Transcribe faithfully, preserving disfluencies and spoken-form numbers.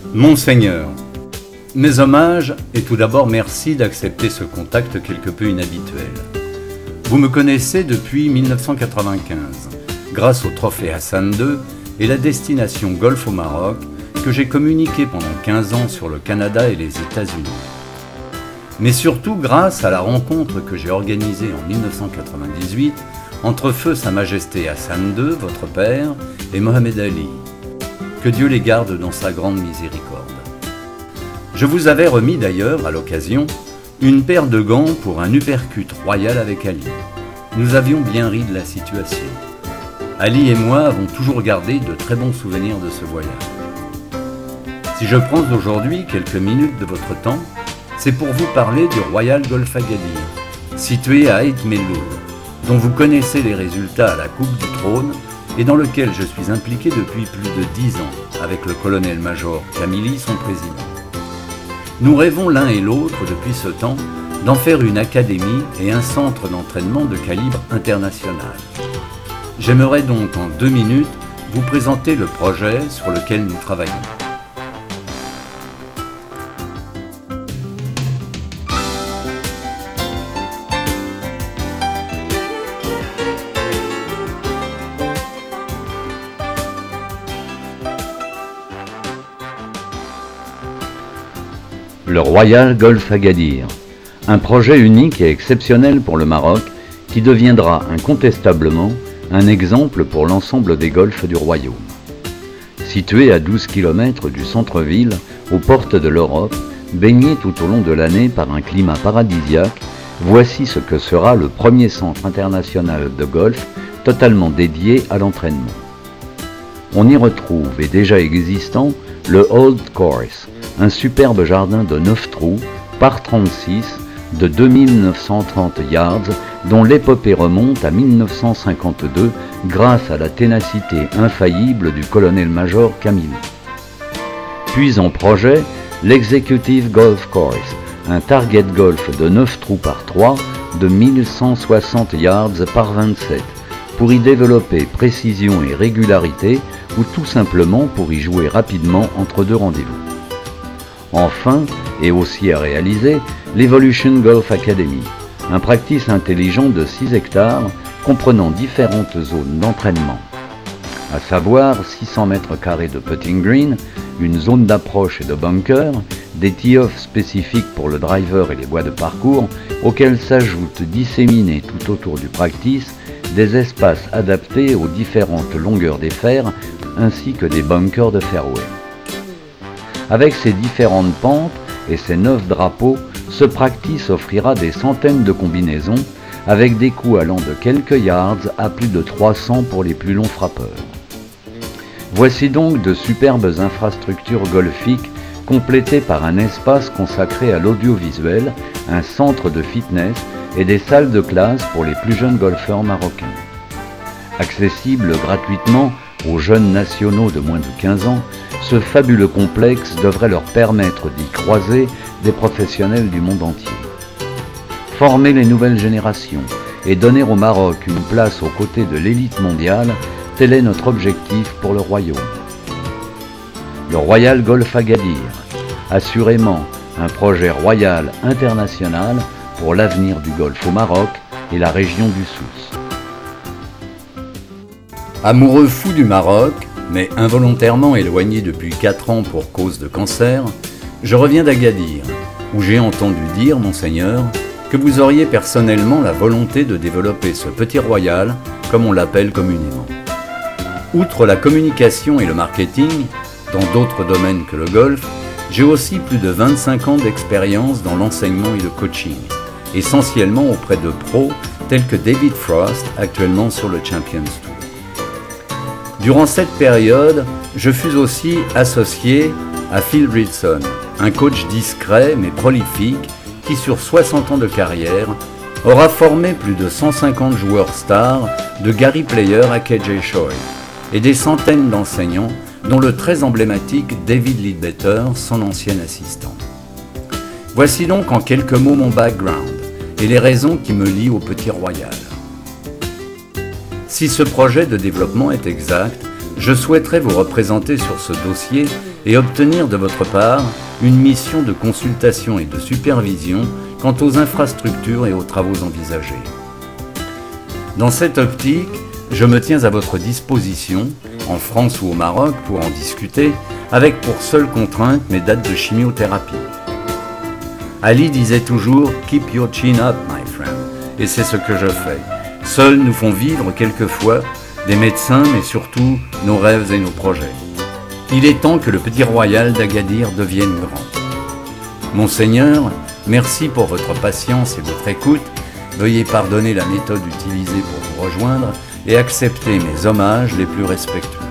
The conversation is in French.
Monseigneur, mes hommages et tout d'abord merci d'accepter ce contact quelque peu inhabituel. Vous me connaissez depuis mille neuf cent quatre-vingt-quinze, grâce au trophée Hassan deux et la destination Golf au Maroc que j'ai communiqué pendant quinze ans sur le Canada et les États-Unis. Mais surtout grâce à la rencontre que j'ai organisée en mille neuf cent quatre-vingt-dix-huit entre Feu Sa Majesté Hassan deux, votre père, et Mohamed Ali. Que Dieu les garde dans sa grande miséricorde. Je vous avais remis d'ailleurs, à l'occasion, une paire de gants pour un uppercut royal avec Ali. Nous avions bien ri de la situation. Ali et moi avons toujours gardé de très bons souvenirs de ce voyage. Si je prends aujourd'hui quelques minutes de votre temps, c'est pour vous parler du Royal Golf Agadir, situé à Ait Melloul, dont vous connaissez les résultats à la Coupe du Trône et dans lequel je suis impliqué depuis plus de dix ans avec le colonel-major Camilly, son président. Nous rêvons l'un et l'autre depuis ce temps d'en faire une académie et un centre d'entraînement de calibre international. J'aimerais donc en deux minutes vous présenter le projet sur lequel nous travaillons. Le Royal Golf Agadir, un projet unique et exceptionnel pour le Maroc qui deviendra incontestablement un exemple pour l'ensemble des golfs du royaume. Situé à douze kilomètres du centre-ville, aux portes de l'Europe, baigné tout au long de l'année par un climat paradisiaque, voici ce que sera le premier centre international de golf totalement dédié à l'entraînement. On y retrouve, et déjà existant, le Old Course, un superbe jardin de neuf trous, par trente-six, de deux mille neuf cent trente yards, dont l'épopée remonte à mille neuf cent cinquante-deux grâce à la ténacité infaillible du colonel-major Camilly. Puis en projet, l'Executive Golf Course, un target golf de neuf trous par trois, de mille cent soixante yards par vingt-sept, pour y développer précision et régularité, ou tout simplement pour y jouer rapidement entre deux rendez-vous. Enfin, et aussi à réaliser, l'Evolution Golf Academy, un practice intelligent de six hectares comprenant différentes zones d'entraînement, à savoir six cents mètres carrés de putting green, une zone d'approche et de bunker, des tee-offs spécifiques pour le driver et les bois de parcours, auxquels s'ajoutent disséminés tout autour du practice des espaces adaptés aux différentes longueurs des fers ainsi que des bunkers de fairway. Avec ses différentes pentes et ses neuf drapeaux, ce practice offrira des centaines de combinaisons avec des coups allant de quelques yards à plus de trois cents pour les plus longs frappeurs. Voici donc de superbes infrastructures golfiques complétées par un espace consacré à l'audiovisuel, un centre de fitness et des salles de classe pour les plus jeunes golfeurs marocains. Accessible gratuitement aux jeunes nationaux de moins de quinze ans, ce fabuleux complexe devrait leur permettre d'y croiser des professionnels du monde entier. Former les nouvelles générations et donner au Maroc une place aux côtés de l'élite mondiale, tel est notre objectif pour le royaume. Le Royal Golf Agadir, assurément un projet royal international pour l'avenir du golf au Maroc et la région du Souss. Amoureux fou du Maroc, mais involontairement éloigné depuis quatre ans pour cause de cancer, je reviens d'Agadir, où j'ai entendu dire, Monseigneur, que vous auriez personnellement la volonté de développer ce petit royal, comme on l'appelle communément. Outre la communication et le marketing, dans d'autres domaines que le golf, j'ai aussi plus de vingt-cinq ans d'expérience dans l'enseignement et le coaching, essentiellement auprès de pros tels que David Frost, actuellement sur le Champions Tour. Durant cette période, je fus aussi associé à Phil Ridson, un coach discret mais prolifique qui, sur soixante ans de carrière, aura formé plus de cent cinquante joueurs stars de Gary Player à K J Choi et des centaines d'enseignants, dont le très emblématique David Leadbetter, son ancien assistant. Voici donc en quelques mots mon background et les raisons qui me lient au Petit Royal. Si ce projet de développement est exact, Je souhaiterais vous représenter sur ce dossier et obtenir de votre part une mission de consultation et de supervision quant aux infrastructures et aux travaux envisagés. Dans cette optique, je me tiens à votre disposition, en France ou au Maroc, pour en discuter, avec pour seule contrainte mes dates de chimiothérapie. Ali disait toujours « Keep your chin up, my friend », et c'est ce que je fais. Seuls nous font vivre quelquefois des médecins, mais surtout nos rêves et nos projets. Il est temps que le petit royal d'Agadir devienne grand. Monseigneur, merci pour votre patience et votre écoute. Veuillez pardonner la méthode utilisée pour vous rejoindre et accepter mes hommages les plus respectueux.